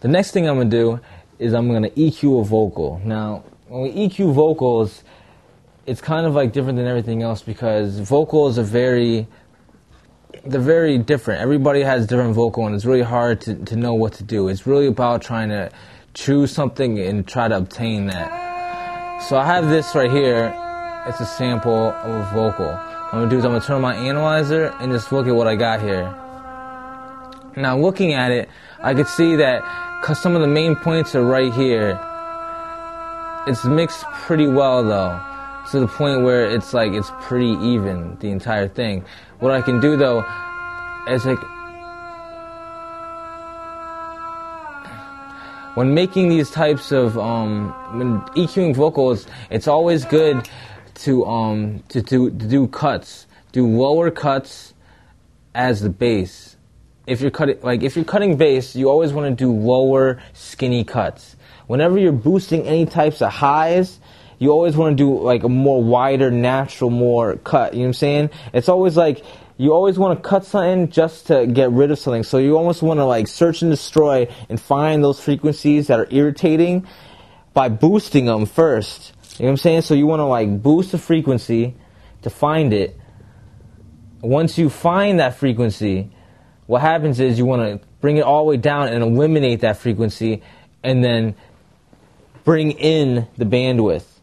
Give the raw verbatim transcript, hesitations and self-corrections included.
the next thing I'm going to do is I'm going to E Q a vocal. Now, when we E Q vocals, it's kind of like different than everything else because vocals are very, they're very different. Everybody has different vocal, and it's really hard to, to know what to do. It's really about trying to choose something and try to obtain that. So I have this right here. It's a sample of a vocal. What I'm going to do is I'm going to turn on my analyzer and just look at what I got here. Now, looking at it, I could see that because some of the main points are right here, it's mixed pretty well, though, to the point where it's like it's pretty even, the entire thing. What I can do, though, is like, when making these types of, um, when EQing vocals, it's always good to, um, to, to, to do cuts, do lower cuts as the bass. If you're cutting, like if you're cutting bass, you always want to do lower, skinny cuts. Whenever you're boosting any types of highs, you always want to do like a more wider, natural, more cut. You know what I'm saying? It's always like you always want to cut something just to get rid of something. So you almost want to like search and destroy and find those frequencies that are irritating by boosting them first. You know what I'm saying? So you want to like boost the frequency to find it. Once you find that frequency, what happens is you want to bring it all the way down and eliminate that frequency and then bring in the bandwidth.